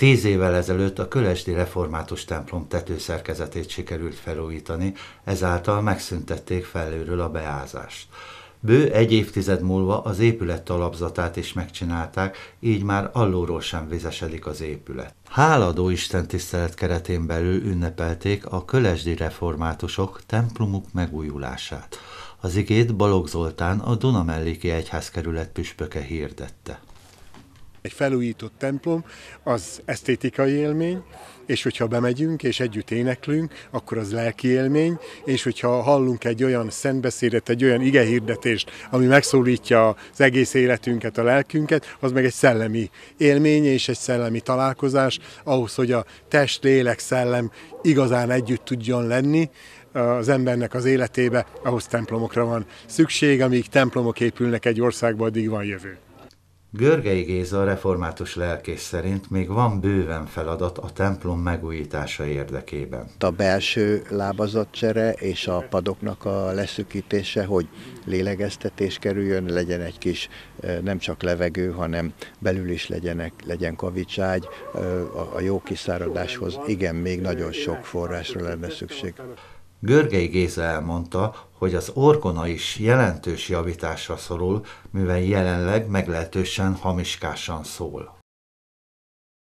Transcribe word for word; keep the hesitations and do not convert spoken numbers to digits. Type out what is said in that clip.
Tíz évvel ezelőtt a kölesdi református templom tetőszerkezetét sikerült felújítani, ezáltal megszüntették felülről a beázást. Bő egy évtized múlva az épület talapzatát is megcsinálták, így már alulról sem vizesedik az épület. Háladó istentisztelet keretén belül ünnepelték a kölesdi reformátusok templomuk megújulását. Az igét Balogh Zoltán, a Dunamelléki Egyházkerület püspöke hirdette. Egy felújított templom az esztétikai élmény, és hogyha bemegyünk és együtt éneklünk, akkor az lelki élmény, és hogyha hallunk egy olyan szentbeszédet, egy olyan igehirdetést, ami megszólítja az egész életünket, a lelkünket, az meg egy szellemi élmény és egy szellemi találkozás, ahhoz, hogy a test, lélek, szellem igazán együtt tudjon lenni az embernek az életébe, ahhoz templomokra van szükség, amíg templomok épülnek egy országban, addig van jövő. Görgei Géza, a református lelkész szerint még van bőven feladat a templom megújítása érdekében. A belső lábazatcsere és a padoknak a leszűkítése, hogy lélegeztetés kerüljön, legyen egy kis nem csak levegő, hanem belül is legyenek, legyen kavicságy, a jó kiszáradáshoz igen, még nagyon sok forrásra lenne szükség. Görgei Géza elmondta, hogy az orgona is jelentős javításra szorul, mivel jelenleg meglehetősen hamiskásan szól.